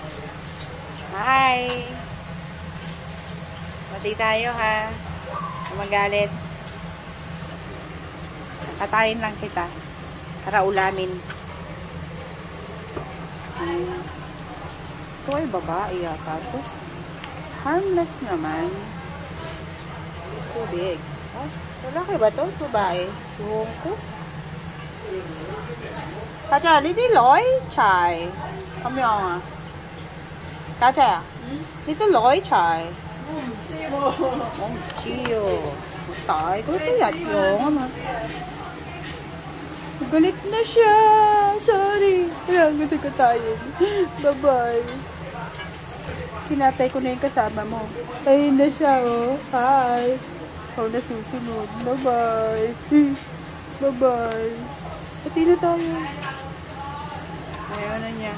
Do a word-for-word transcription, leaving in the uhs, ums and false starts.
Hi! Pati tayo ha. Magalit. Katayin lang kita. Para ulamin. Hmm. Ito ay babae yata ito. Harmless naman. Tubig. Ah, lalaki ba ito? Babae. Huwag ko. Kacha, liti loy chai. Kami ako nga. Kacha, liti loy chai. Mong chiyo. Tay, ko ito yan yung. Galit na siya. Sorry. Ayan, gusto ko tayo. Bye-bye. Kinatay ko na yung kasama mo. Ayun na siya, oh. Hi. Ikaw na susunod. Bye-bye. Bye-bye. Pati na tayo. Ayaw na niya.